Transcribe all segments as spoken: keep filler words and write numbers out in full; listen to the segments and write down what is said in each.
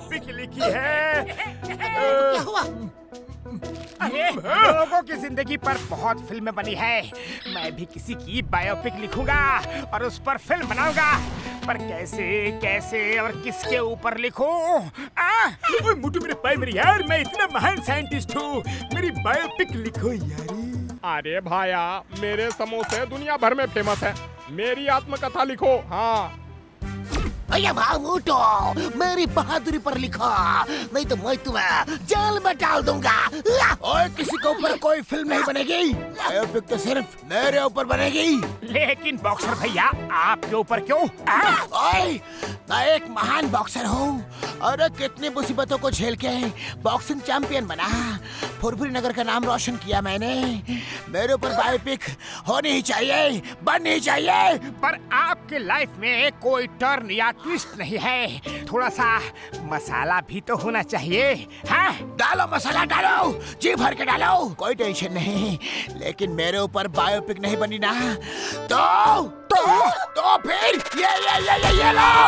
Biopic लिखी है। क्या हुआ? अरे लोगों की जिंदगी पर बहुत फिल्में बनी है। मैं भी किसी की बायोपिक लिखूंगा और उस पर फिल्म बनाऊंगा, पर कैसे कैसे और किसके ऊपर लिखूं? ओए मुट्टू मेरे भाई मेरी यार, मैं इतना महान साइंटिस्ट हूँ, मेरी बायोपिक लिखो यार। अरे भाया, मेरे समोसे दुनिया भर में फेमस है, मेरी आत्मकथा लिखो। हाँ भैया मोटू, मेरी बहादुरी पर लिखो, नहीं तो मैं तुम्हें जेल में डाल दूंगा। और किसी के ऊपर कोई फिल्म नहीं बनेगी, बायोपिक तो सिर्फ मेरे ऊपर बनेगी। लेकिन बॉक्सर भैया आपके ऊपर क्यों? ओए, मैं एक महान बॉक्सर हूँ और कितनी मुसीबतों को झेल के बॉक्सिंग चैंपियन बना, फुरफुरी नगर का नाम रोशन किया मैंने। मेरे ऊपर बायोपिक होनी ही चाहिए, बननी ही चाहिए। पर आपके लाइफ में कोई टर्न या ट्विस्ट नहीं है, थोड़ा सा मसाला भी तो होना चाहिए। हाँ? डालो मसाला, डालो, जी भर के डालो, कोई टेंशन नहीं। लेकिन मेरे ऊपर बायोपिक नहीं बनी ना, तो तो तो फिर ये ये ये ये, ये लो।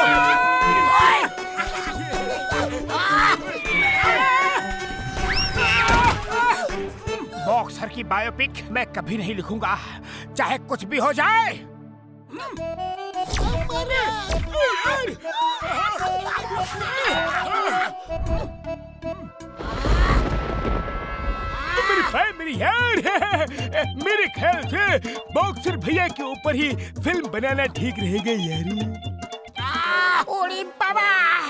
बॉक्सर की बायोपिक मैं कभी नहीं लिखूंगा, चाहे कुछ भी हो जाए। मेरी भाई मेरी यार, मेरे ख्याल से बॉक्सर भैया के ऊपर ही फिल्म बनाना ठीक रहेगा यार। ओरे बाबा,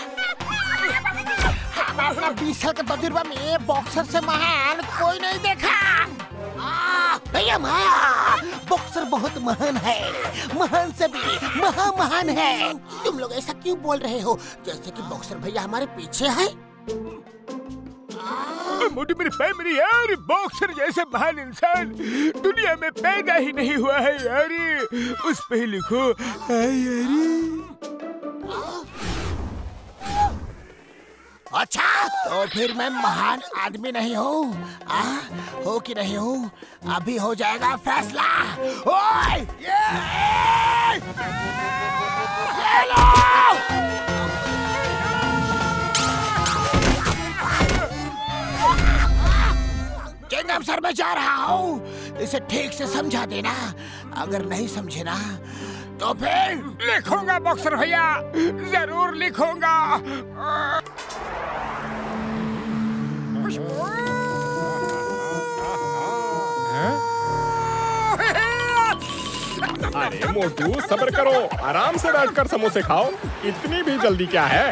अपना बीस साल का तजुर्बा में बॉक्सर से महान कोई नहीं देखा। भैया बॉक्सर बहुत महान है, महान से भी महा महान है। तुम लोग ऐसा क्यों बोल रहे हो जैसे कि बॉक्सर भैया हमारे पीछे है? मोटी मेरी भाई मेरी यार, बॉक्सर जैसे महान इंसान दुनिया में पैदा ही नहीं हुआ है यार, उस पे ही लिखो यार। अच्छा, तो फिर मैं महान आदमी नहीं हूँ? हो कि नहीं हूँ, अभी हो जाएगा फैसला। ओए, ये, ये लो! किंगडम सर, मैं जा रहा हूँ, इसे ठीक से समझा देना, अगर नहीं समझे ना तो फिर लिखूंगा बॉक्सर भैया, जरूर लिखूंगा। अरे मोटू, सब्र करो, आराम से बैठकर समोसे खाओ, इतनी भी जल्दी क्या है?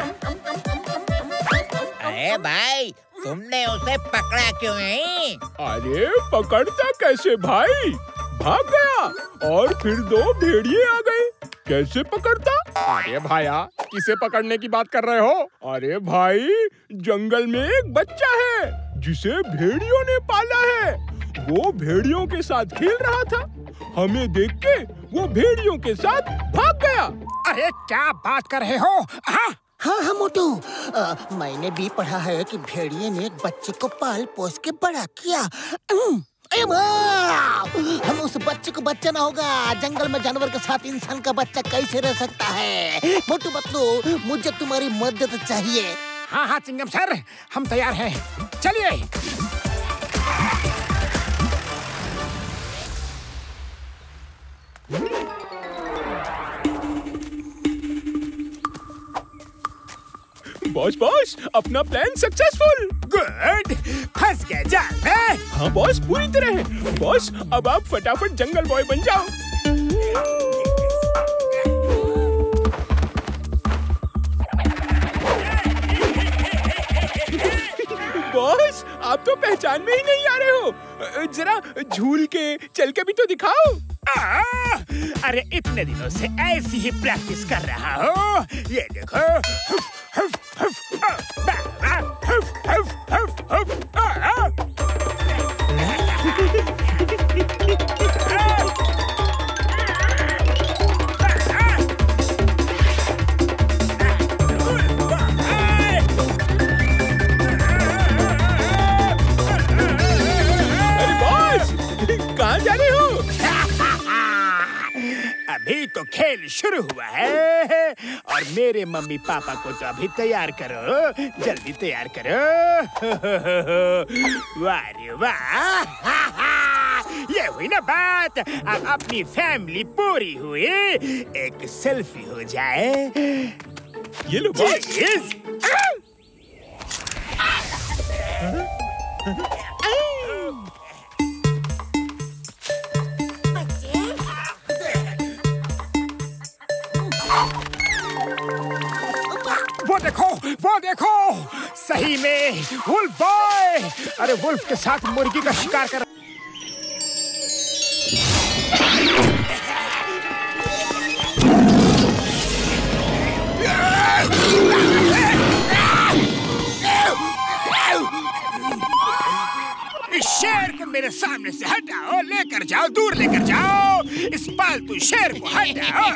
अरे भाई, तुमने उसे पकड़ा क्यों नहीं? अरे पकड़ता कैसे भाई, भाग गया और फिर दो भेड़िए आ गए, कैसे पकड़ता? अरे भाया, किसे पकड़ने की बात कर रहे हो? अरे भाई, जंगल में एक बच्चा है जिसे भेड़ियों ने पाला है, वो भेड़ियों के साथ खेल रहा था, हमें देख के वो भेड़ियों के साथ भाग गया। अरे क्या बात कर रहे हो? हाँ हाँ हाँ मोटू, आ, मैंने भी पढ़ा है कि भेड़िए ने एक बच्चे को पाल पोस के बड़ा किया। हम उस बच्चे को बचाना होगा, जंगल में जानवर के साथ इंसान का बच्चा कैसे रह सकता है? मोटू बतलू, मुझे तुम्हारी मदद चाहिए। हाँ हाँ चिंगम सर, हम तैयार हैं, चलिए। बॉस बॉस, अपना प्लान सक्सेसफुल। गुड, फंस गए जाल में। हाँ बॉस, पूरी तरह। बॉस, अब आप फटाफट जंगल बॉय बन जाओ। बॉस, आप तो पहचान में ही नहीं आ रहे हो, जरा झूल के चल के भी तो दिखाओ। आ, अरे इतने दिनों से ऐसी ही प्रैक्टिस कर रहा हूँ, ये देखो। हुफ, हुफ, हुफ, आ, बा, बा, हुफ, हुफ, हुफ, हुफ, आ, आ। अरे बॉस, कहाँ जा रहे हो? अभी तो खेल शुरू हुआ है और मेरे मम्मी पापा को तो अभी तैयार करो, जल्दी तैयार करो। वाह रे वाह, ये हुई ना बात। अब अपनी फैमिली पूरी हुई, एक सेल्फी हो जाए। ये लो बॉस। वो देखो, वो देखो, सही में वुल्फ बॉय। अरे वुल्फ के साथ मुर्गी का शिकार कर। इस शेर को मेरे सामने से हटाओ, लेकर जाओ, दूर लेकर जाओ। इस पालतू शेर को हटाओ।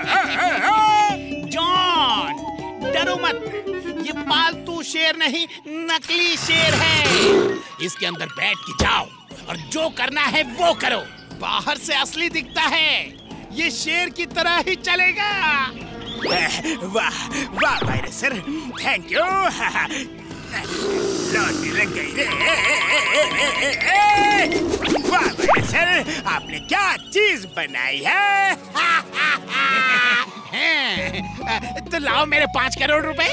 जॉन, डरो मत, ये पालतू शेर नहीं, नकली शेर है। इसके अंदर बैठ के जाओ और जो करना है वो करो। बाहर से असली दिखता है, ये शेर की तरह ही चलेगा। वाह वाह भाई सर, थैंक यू। लौटने लग गई रे। वाह भाई सर, आपने क्या चीज बनाई है। तो लाओ मेरे पाँच करोड़ रुपए।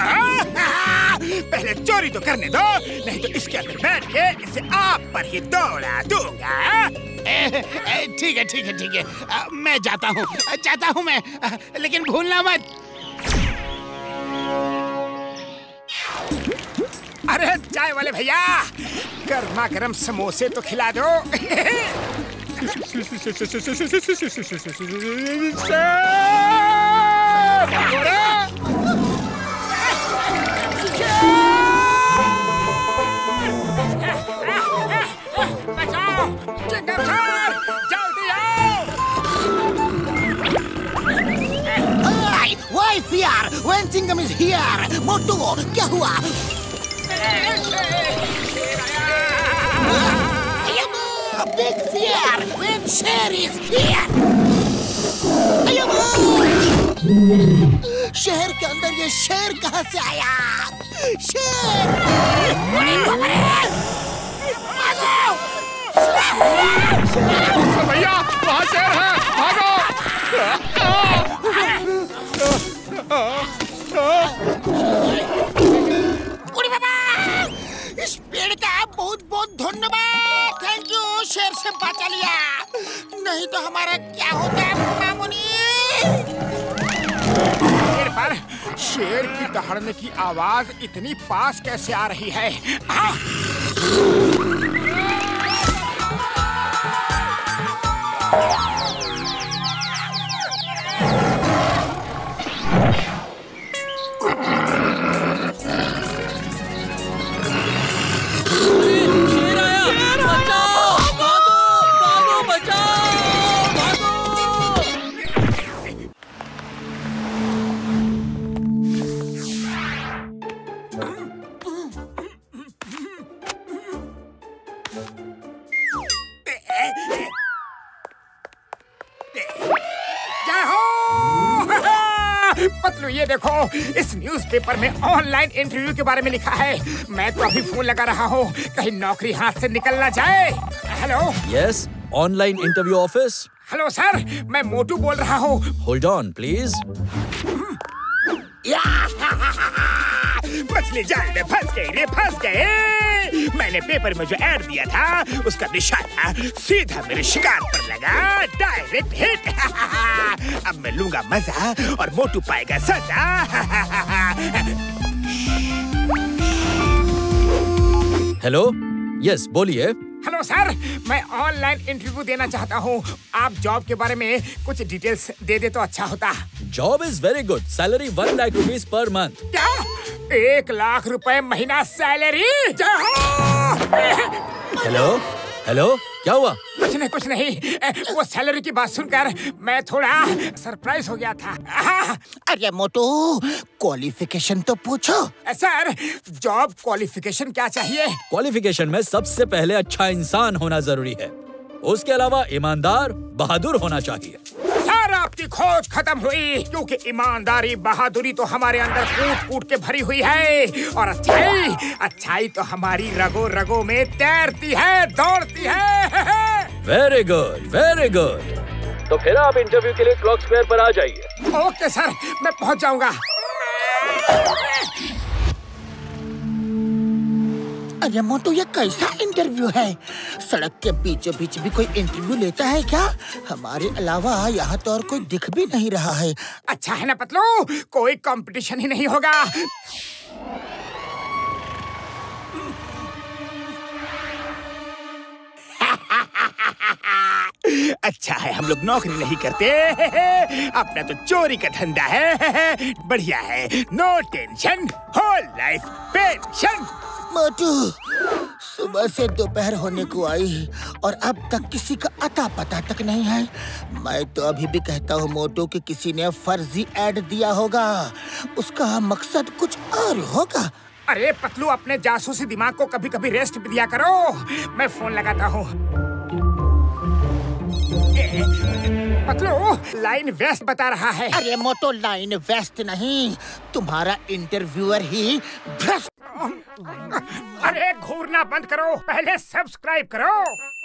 पहले चोरी तो करने दो, नहीं तो इसके अंदर बैठ के इसे आप पर ही दौड़ा दूंगा। ठीक है ठीक है ठीक है, मैं जाता हूँ जाता हूँ मैं, लेकिन भूलना मत। अरे चाय वाले भैया, गर्मा गर्म समोसे तो खिला दो। बचाओ, चिंगम सर, जल्दी आओ। Why fear when Chingam is here? मोटू, क्या हुआ? Big fear when Sher is here. शहर के अंदर ये शेर कहाँ से आया? शेर! भैया, वहाँ शेर है, भागो! इस पेड़ का बहुत बहुत धन्यवाद। थैंक यू, शेर से बचा लिया, नहीं तो हमारा क्या होता मामूनी। शेर पर शेर की दहाड़ने की आवाज इतनी पास कैसे आ रही है? आ! पतलू, ये देखो, इस न्यूज़पेपर में ऑनलाइन इंटरव्यू के बारे में लिखा है। मैं तो अभी फोन लगा रहा हूँ, कहीं नौकरी हाथ से निकल ना जाए। Hello. Yes, online interview office. Hello sir, मैं मोटू बोल रहा हूँ। Hold on please. मछली जाल में फंस गई रे, फंस गए। मैंने पेपर में जो ऐड दिया था उसका निशाना सीधा मेरे शिकार पर लगा, डायरेक्ट हिट। अब मैं लूंगा मजा और मोटू पाएगा सजा। हेलो, यस बोलिए। हेलो सर, मैं ऑनलाइन इंटरव्यू देना चाहता हूँ। आप जॉब के बारे में कुछ डिटेल्स दे दे तो अच्छा होता। Job is very good, salary one lakh rupees per month. क्या? एक लाख रुपए महीना सैलरी? हेलो हेलो, क्या हुआ? कुछ नहीं कुछ नहीं, वो सैलरी की बात सुनकर मैं थोड़ा सरप्राइज हो गया था। अरे मोटू, क्वालिफिकेशन तो पूछो। सर, जॉब क्वालिफिकेशन क्या चाहिए? क्वालिफिकेशन में सबसे पहले अच्छा इंसान होना जरूरी है, उसके अलावा ईमानदार, बहादुर होना चाहिए। सर, आप सबकी खोज खत्म हुई, क्योंकि ईमानदारी बहादुरी तो हमारे अंदर कूट कूट के भरी हुई है, और अच्छाई अच्छाई तो हमारी रगो रगो में तैरती है, दौड़ती है। Very good, very good. तो फिर आप इंटरव्यू के लिए क्लॉक स्क्वायर पर आ जाइए। ओके सर, मैं पहुंच जाऊंगा। अरे मोटू, ये कैसा इंटरव्यू है? सड़क के बीचों बीच भी कोई इंटरव्यू लेता है क्या? हमारे अलावा यहाँ तो और कोई दिख भी नहीं रहा है। अच्छा है ना पतलू, कोई कंपटीशन ही नहीं होगा। अच्छा है हम लोग नौकरी नहीं करते, अपना तो चोरी का धंधा है। बढ़िया है, no tension, whole life pension. Motu, सुबह से दोपहर होने को आई और अब तक किसी का अता पता तक नहीं है। मैं तो अभी भी कहता हूँ मोटू कि किसी ने फर्जी ऐड दिया होगा, उसका मकसद कुछ और होगा। अरे पतलू, अपने जासूसी दिमाग को कभी कभी रेस्ट भी दिया करो। मैं फोन लगाता हूँ। पतलू, लाइन व्यस्त बता रहा है। अरे मोटू, लाइन व्यस्त नहीं, तुम्हारा इंटरव्यूअर ही भ्रष्ट। अरे घूरना बंद करो, पहले सब्सक्राइब करो।